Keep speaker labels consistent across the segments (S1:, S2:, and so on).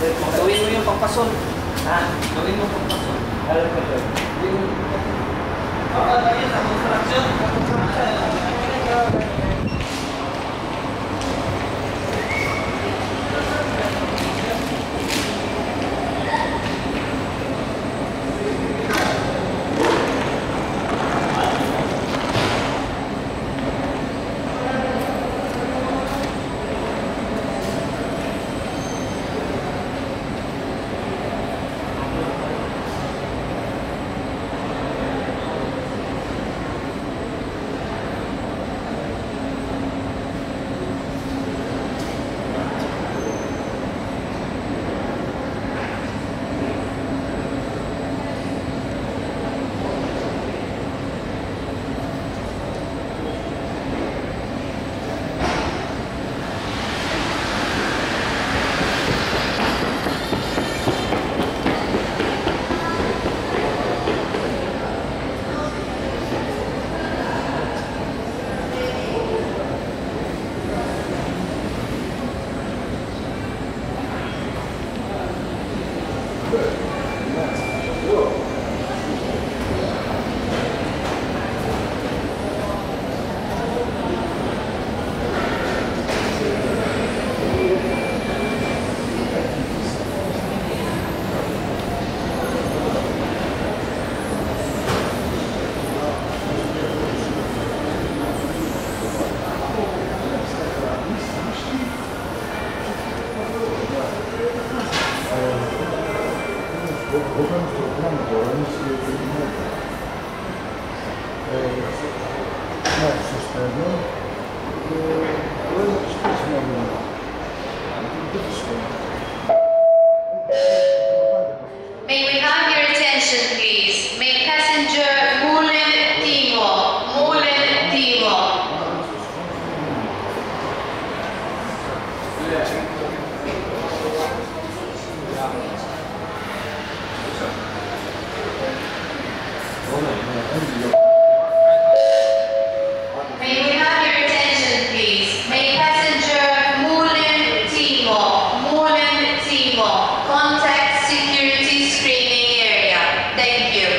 S1: Gawin mo yung pampasol. Ha? Gawin mo pampasol. Alam ko ito. Gawin mo pampasol. Ayun, sa construction.
S2: May we have your attention, please? May passenger Mulin Timo. Mulin Timo. May we have your attention, please? May passenger Mulin Timo. Mulin Timo. Contact security screening area. Thank you.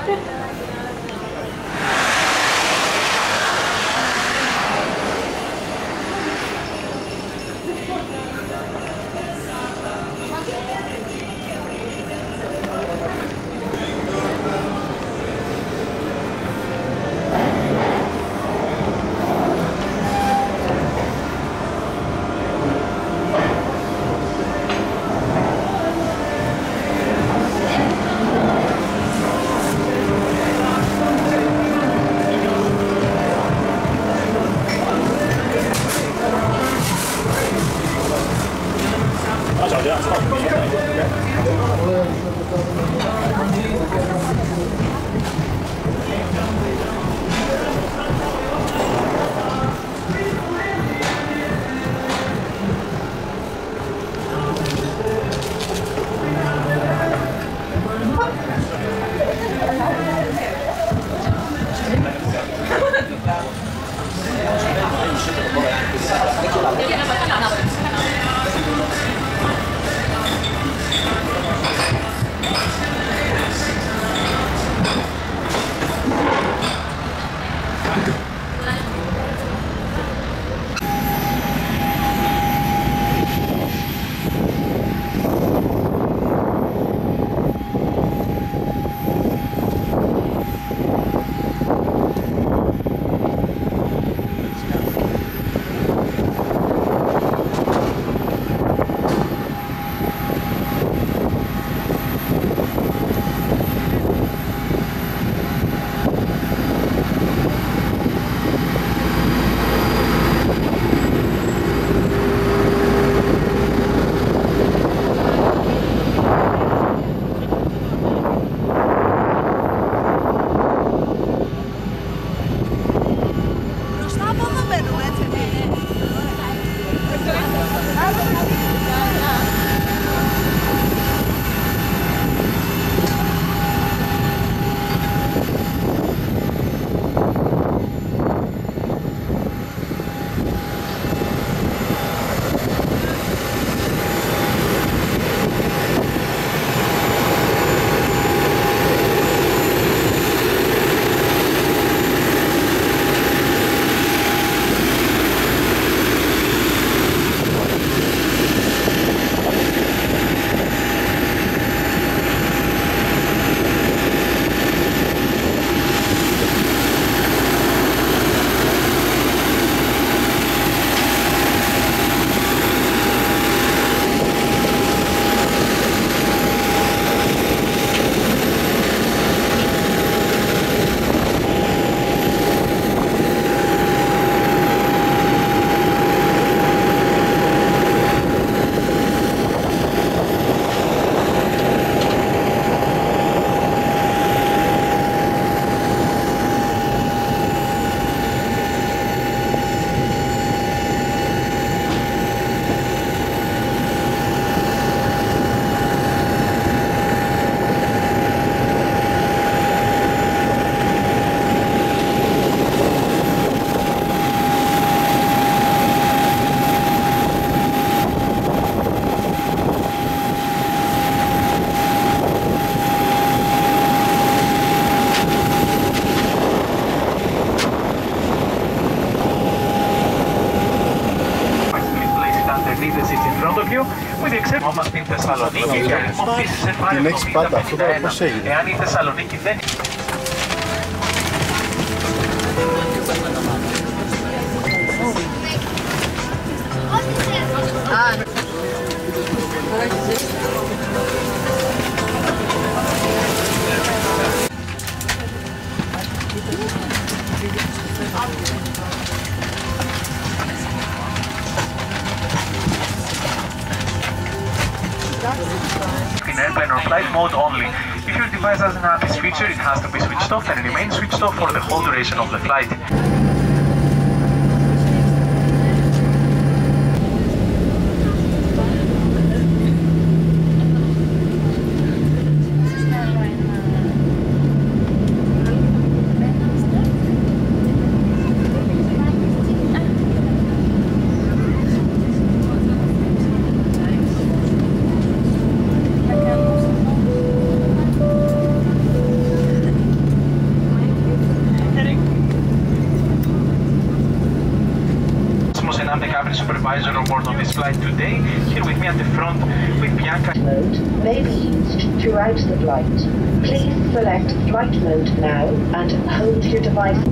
S3: Όμως στην Θεσσαλονίκη και χρησιμοποιήσεις σε
S4: Την έχεις πάντα, αυτό τώρα πώς έγινε?
S3: Εάν η Θεσσαλονίκη δεν... In airplane or flight mode only. If your device doesn't have this feature, it has to be switched off and remain switched off for the whole duration of the flight. cabin supervisor on board on this flight today. Here with me at the front with Bianca.
S5: Mode may be used throughout the flight. Please select flight mode now and hold your device.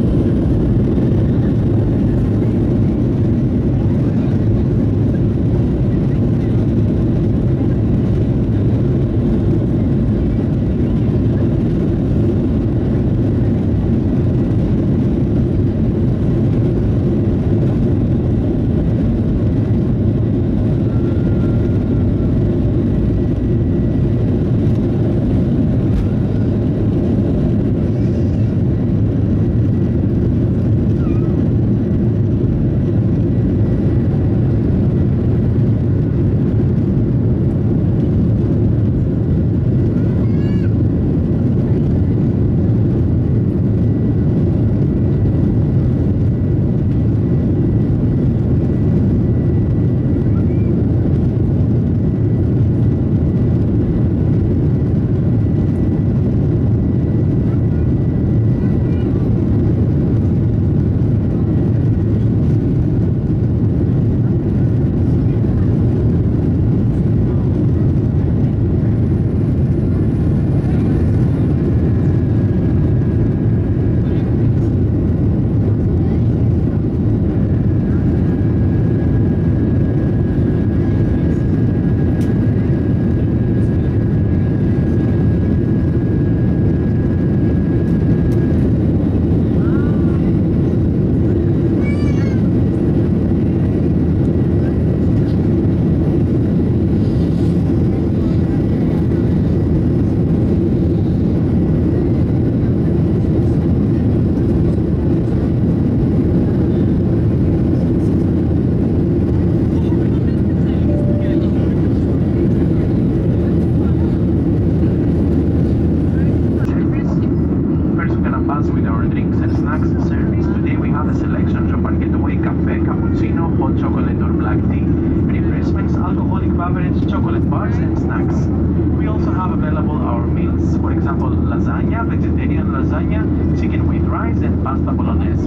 S3: With our drinks and snacks service. Today we have a selection of our getaway cafe, cappuccino, hot chocolate or black tea, refreshments, alcoholic beverage, chocolate bars and snacks. We also have available our meals, for example lasagna, vegetarian lasagna, chicken with rice and pasta bolognese.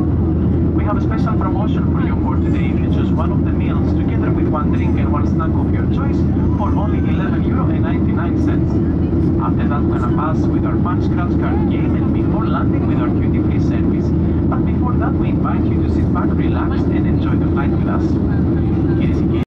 S3: We have a special promotion for you for today. If you choose one of the meals together with one drink and one snack of your choice for only €11.99. After that, we're gonna pass with our punch scratch card game and before landing with our duty-free service. But before that, we invite you to sit back, relax and enjoy the flight with us.